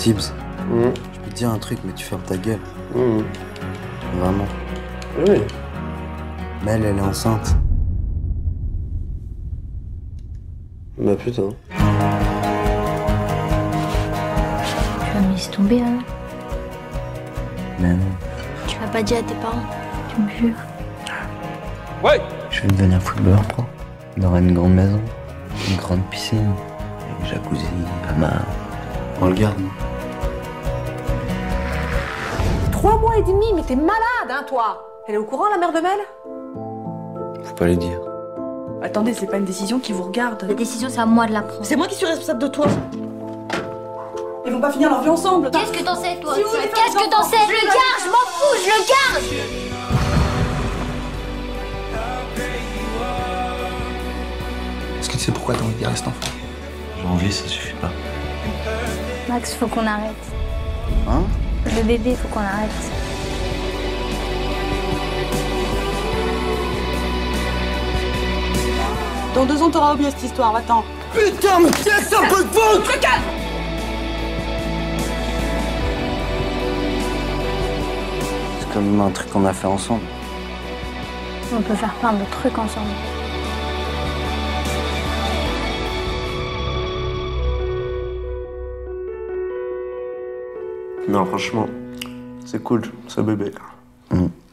Tibbs, je peux te dire un truc, mais tu fermes ta gueule. Vraiment. Oui. Mais elle est enceinte. Bah putain. Tu vas me laisser tomber alors? Mais non. Tu vas pas dire à tes parents? Tu me jures? Ouais. Je vais devenir footballeur pro. On aura une grande maison, une grande piscine, un jacuzzi, hammam. On le garde. 3 mois et demi, mais t'es malade, hein, toi? Elle est au courant, la mère de Mel? Faut pas les dire. Attendez, c'est pas une décision qui vous regarde. La décision, c'est à moi de la prendre. C'est moi qui suis responsable de toi. Ils vont pas finir leur vie ensemble. Qu'est-ce que t'en sais, toi? Si vous voulez faire Qu'est-ce que t'en sais? Je le garde, je m'en fous, je le garde! Est-ce que tu sais pourquoi t'as envie de garder cet enfant? J'ai envie, ça suffit pas. Max, faut qu'on arrête. Hein? Le bébé, faut qu'on arrête. Dans 2 ans, t'auras oublié cette histoire, va-t'en. Putain, mais qu'est-ce que c'est un peu de faute? Le calme! C'est comme un truc qu'on a fait ensemble. On peut faire plein de trucs ensemble. Non, franchement, c'est cool, ce bébé.